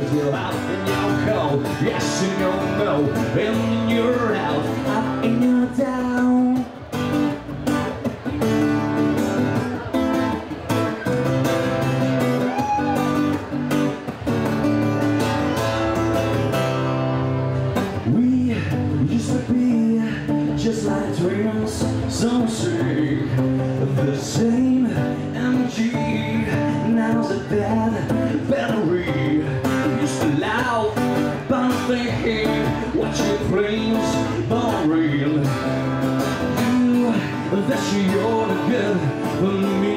'cause you're out and you're cold. Yes and you're no, and you're out, up and you're down. We used to be just like dreams, so sweet, the same energy. Now's a bad battery. Used to loud, but I'm thinking what your dreams are real. You, that you're good for me.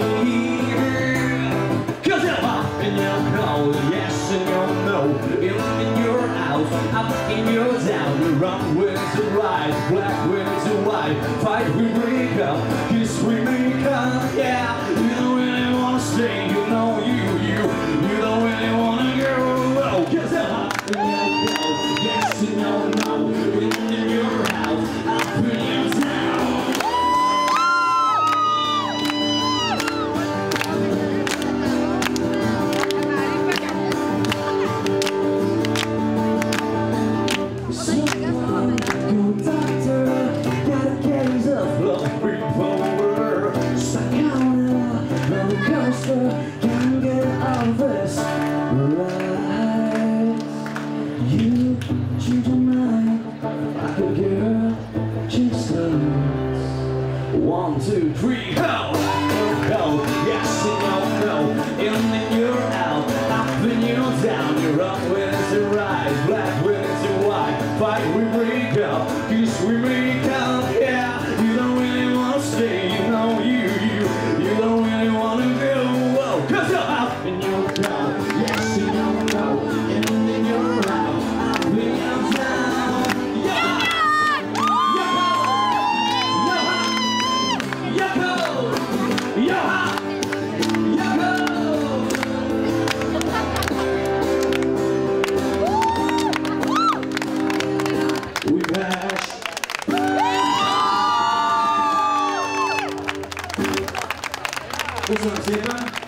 'Cause you're up and you're cold, yes and you're no, in and you're out, up and you're down. You run with the right, black with the white, fight we break up, kiss we make up, yeah. You don't really wanna stay, you know you don't really wanna go. Oh, 'cause you're up and you're cold, yes and you're no, in and you're out, up and you're down. Can't get out of this right. You change your mind like a girl changes clothes. 1, 2, 3, go! Go! Yes and no, in and you're out, up and you're down. You're up when it's right, black when it's white. Fight we break up, kiss we make up, yeah. You don't really wanna stay, you know you don't really wanna go. 'Cause you're up and you're down, yes and you're no, in and you're out, up and you're down. Yeah! You're cold, you're hot, you're cold. Újpest! Köszönöm szépen!